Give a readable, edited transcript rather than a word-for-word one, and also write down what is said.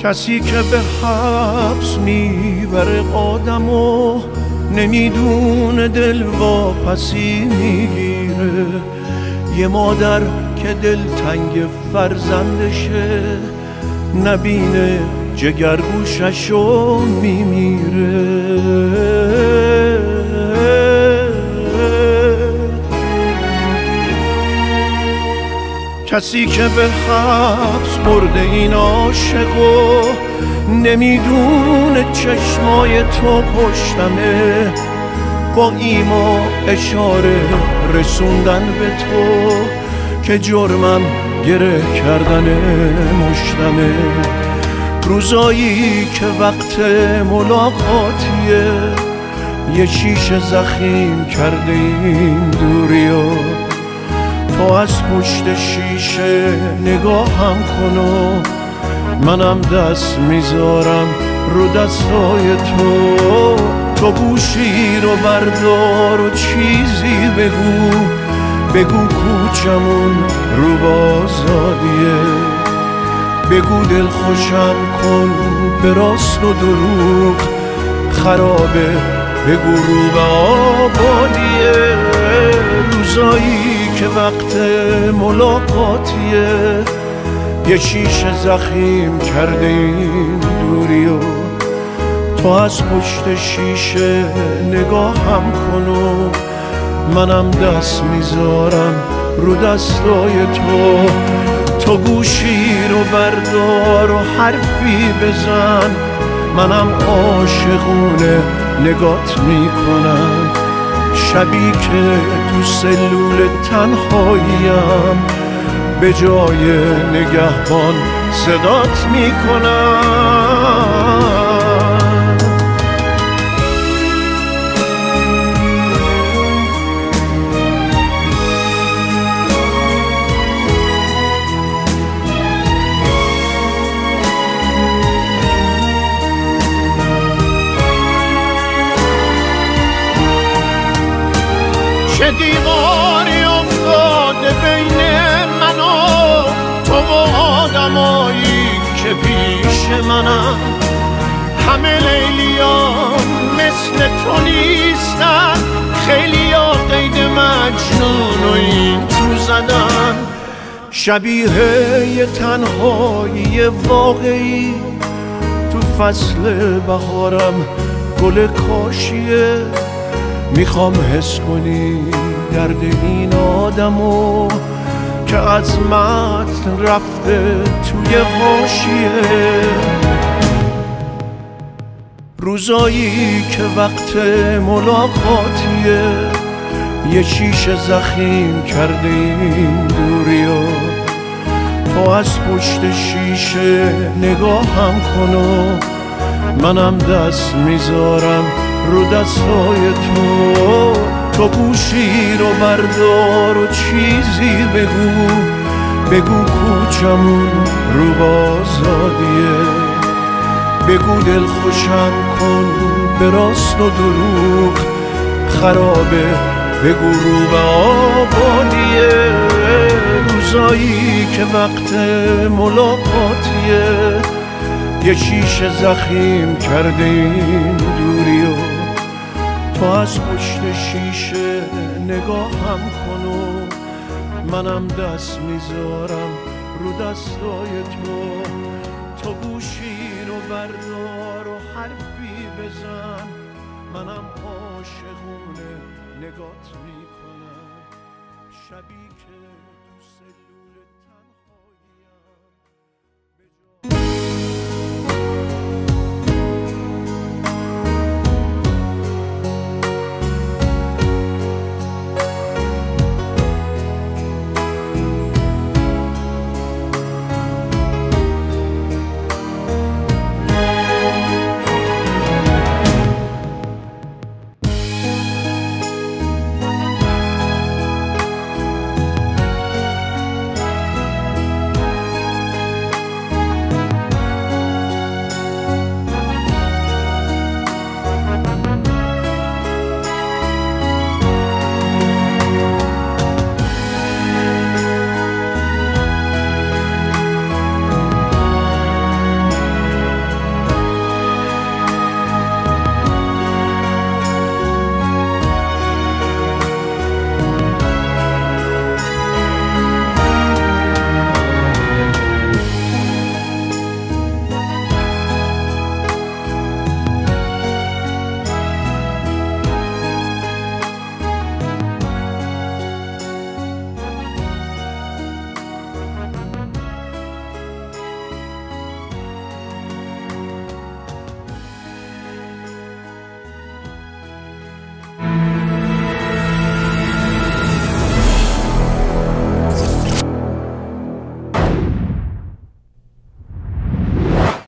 کسی که به حبس میبره آدمو نمیدونه دل واپسی میگیره. یه مادر که دلتنگ فرزندشه نبینه جگرگوششو میمیره. کسی که به حبس برده این عاشقو نمیدونه چشمای تو پشتمه، با ایما اشاره رسوندن به تو که جرمم گره کردن مشتمه. روزایی که وقت ملاقاتیه یه شیشه زخیم کرده این دوریا، تو از پشت شیشه نگاهم کن و منم دست میذارم رو دستای تو. تو گوشی رو بردار و چیزی بگو کوچمون رو بازادیه. بگو دل خوشم کن به راست و دروغ خرابه، بگو رو به آبادیه. روزایی که وقت ملاقاتیه یه شیشه زخیم کرده این دوریو، تو از پشت شیشه نگاهم کن و منم دست میذارم رو دستای تو. تو گوشی رو بردار و حرفی بزن، منم عاشقونه نگات میکنم. شبی که تو سلول تنهاییم به جای نگهبان صدات میکنم. چه دیواری افتاده بین من و تو و آدمایی که پیش منم. همه لیلیان مثل تو نیستن، خیلی ها قید مجنون و این تو زدن. شبیه یه تنهایی واقعی تو فصل بهارم گل کاشیه. میخوام حس کنی درد این آدمو که از متن رفته توی حاشیه. روزایی که وقت ملاقاتیه یه شیشه زخیم کرده این دوریا، تو از پشت شیشه نگاهم کن و منم دست میذارم رو دستای تو. تو گوشی رو بردار و چیزی بگو کوچمون رو بازادیه. بگو دل خوشم کن به راست و دروغ خرابه، بگو رو به آبادیه. روزایی که وقت ملاقاتیه یه شیشه زخیم کرده این دوریو، تو از پشت شیشه نگاهم کن و منم دست میذارم رو دستای تو. تو گوشی رو بردار و حرفی بزن، منم عاشقونه نگات میکنم. شبی که